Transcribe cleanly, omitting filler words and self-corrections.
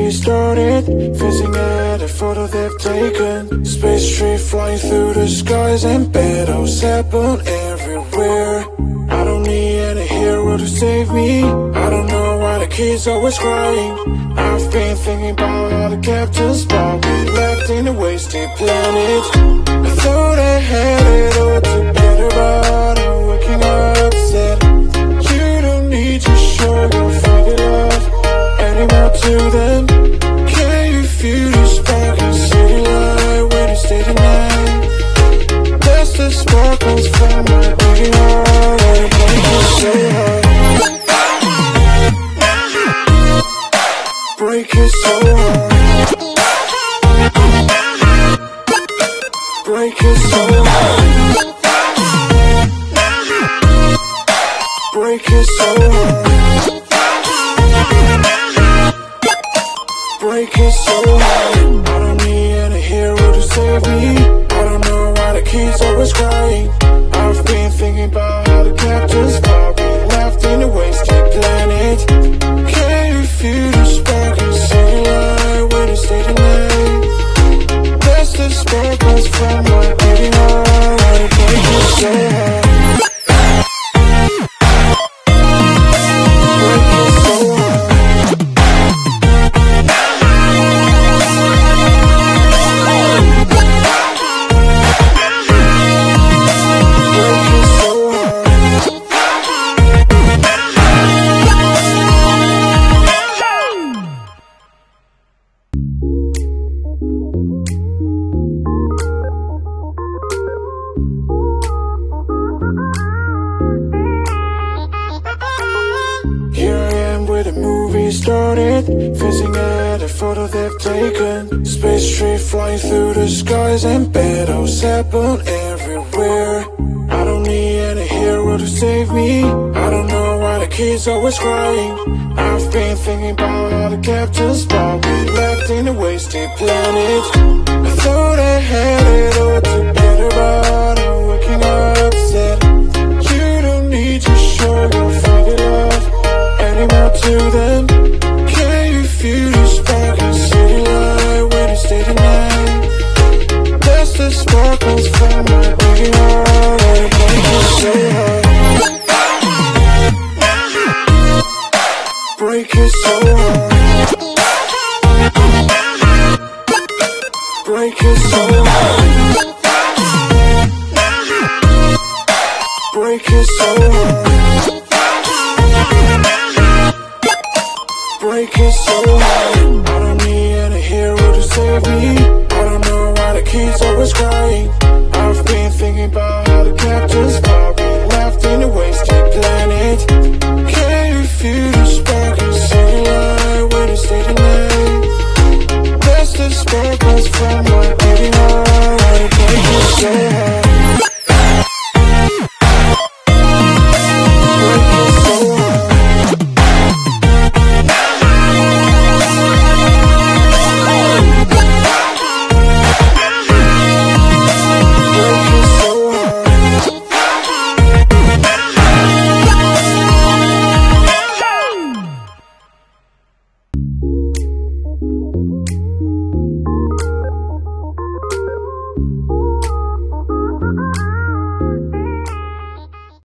movie started, fizzing at a photo they've taken. Space tree flying through the skies and battles happen everywhere. I don't need any hero to save me. I don't know why the kids always crying. I've been thinking about all the captains, but we left in a wasted planet. I thought I had it all together, but I'm waking up sad. You don't need to show your fake love anymore to them. Can you feel the spark in city light when you stay tonight? That's the sparkles from my beating heart, and it breaks me so hard. Break it so hard. Break it so hard. Break it so hard. Break it so hard. I don't need any hero to save me. I don't know why the kids always crying. I've been thinking about how the captains but we left in a wasted planet. Can you feel the spark in city light when you stay tonight? That's the sparkles from my beating heart, and it breaks me so hard. Break it so hard. Started, fizzing at a photo they've taken. Space tree flying through the skies and battles happen everywhere. I don't need any hero to save me. I don't know why the kids always crying. I've been thinking about all the captains but we left in a wasted planet. I thought I had it all together, but I'm waking up sad. You don't need to show your fake love anymore to them. Can you feel the spark in city light when you stay tonight? That's the sparkles from my beating heart, and it breaks me so hard. Break it so hard. Break it so hard. Break it so hard. Break it so hard. I don't need any hero to save me. I don't know why the kids always crying. I've been thinking about how the captains but we left in a wasted planet. Can you feel the spark in city light when you stay tonight? That's the sparkles from my beating heart, and it breaks me so hard.